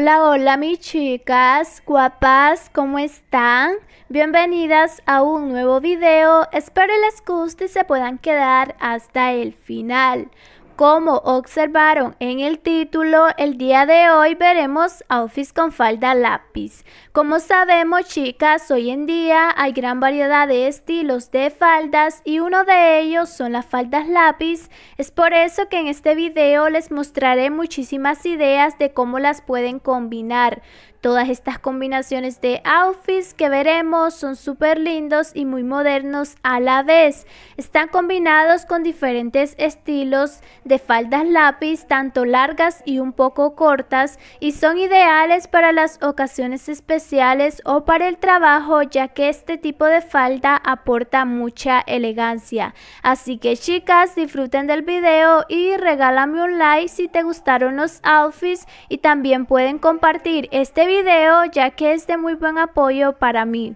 Hola, hola mis chicas, guapas, ¿cómo están? Bienvenidas a un nuevo video, espero les guste y se puedan quedar hasta el final. Como observaron en el título, el día de hoy veremos outfits con falda lápiz. Como sabemos, chicas, hoy en día hay gran variedad de estilos de faldas y uno de ellos son las faldas lápiz. Es por eso que en este video les mostraré muchísimas ideas de cómo las pueden combinar. Todas estas combinaciones de outfits que veremos son súper lindos y muy modernos a la vez. Están combinados con diferentes estilos de faldas lápiz, tanto largas y un poco cortas, y son ideales para las ocasiones especiales o para el trabajo, ya que este tipo de falda aporta mucha elegancia. Así que chicas, disfruten del video y regálame un like si te gustaron los outfits, y también pueden compartir este video ya que es de muy buen apoyo para mí.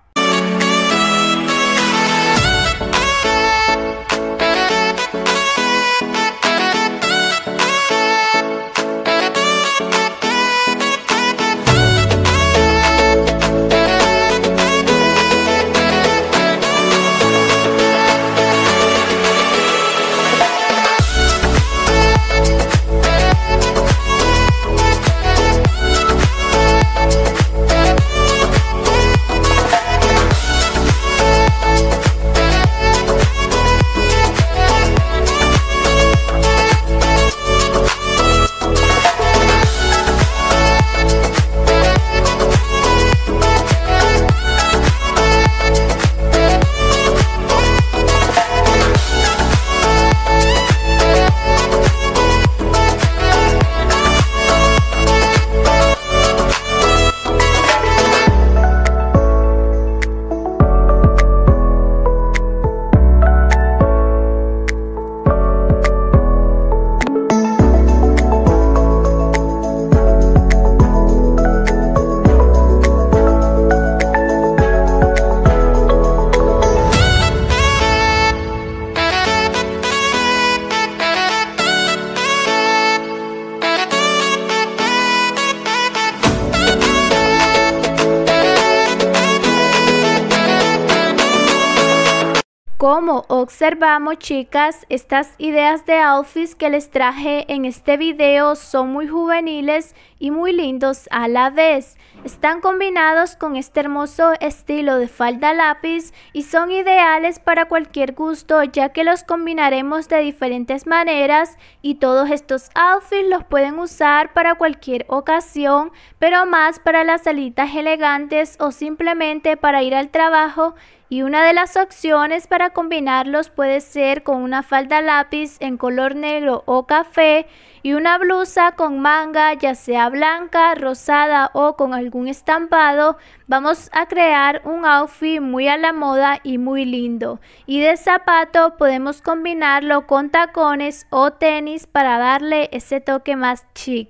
Como observamos, chicas, estas ideas de outfits que les traje en este video son muy juveniles y muy lindos a la vez. Están combinados con este hermoso estilo de falda lápiz y son ideales para cualquier gusto, ya que los combinaremos de diferentes maneras, y todos estos outfits los pueden usar para cualquier ocasión, pero más para las salidas elegantes o simplemente para ir al trabajo. Y una de las opciones para combinarlos puede ser con una falda lápiz en color negro o café y una blusa con manga, ya sea blanca, rosada o con algún estampado. Vamos a crear un outfit muy a la moda y muy lindo. Y de zapato podemos combinarlo con tacones o tenis para darle ese toque más chic.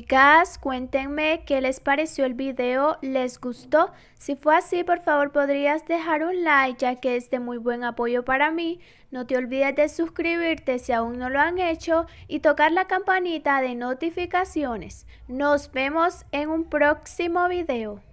Chicas, cuéntenme qué les pareció el video, ¿les gustó? Si fue así, por favor podrías dejar un like ya que es de muy buen apoyo para mí. No te olvides de suscribirte si aún no lo han hecho y tocar la campanita de notificaciones. Nos vemos en un próximo video.